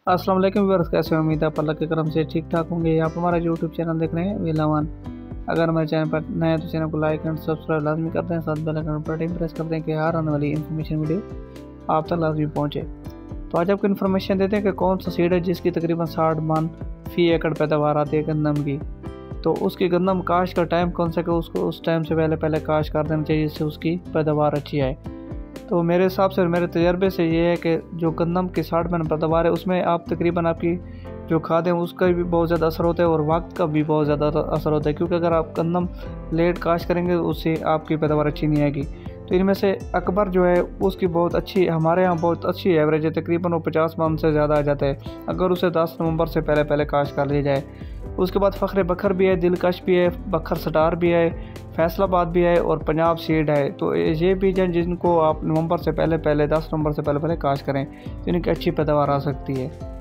अस्सलाम वालेकुम व्यूअर्स, कैसे हो? उम्मीद है आप अल्लाह के करम से ठीक ठाक होंगे। आप हमारा यूट्यूब चैनल देख रहे हैं वेलावन। अगर हमारे चैनल पर नए हैं तो चैनल को लाइक एंड सब्सक्राइब लाजमी कर दें, साथ बेल आइकन पर प्रेस कर दें कि हर आने वाली इन्फॉर्मेशन वीडियो आप तक लाजमी पहुँचे। तो आज आपको इन्फॉर्मेशन देते हैं कि कौन सा सीड है जिसकी तकरीबन 60 मन फी एकड़ पैदावार आती है गंदम की। तो उसकी गंदम काश का टाइम कौन सा कि उसको उस टाइम से पहले काश कर देना चाहिए, जिससे उसकी पैदावार अच्छी आए। तो मेरे हिसाब से और मेरे तजर्बे से ये है कि जो गंदम की 60 मन पैदावार है उसमें आप तकरीबन आपकी जो खाद है उसका भी बहुत ज़्यादा असर होता है और वक्त का भी बहुत ज़्यादा असर होता है, क्योंकि अगर आप गंदम लेट काश करेंगे उससे आपकी पैदावार अच्छी नहीं आएगी। तो इनमें से अकबर जो है उसकी बहुत अच्छी, हमारे यहाँ बहुत अच्छी एवरेज है, तकरीबन वो 50 मन से ज़्यादा आ जाता है अगर उसे 10 नवंबर से पहले काश कर लिया जाए। उसके बाद फ़ख्र बखर भी है, दिलकश भी है, बखर स्टार भी है, फैसलाबाद भी है और पंजाब सीड है। तो ये बीज हैं जिनको आप नवंबर से पहले 10 नवंबर से पहले काश करें तो इनकी अच्छी पैदावार आ सकती है।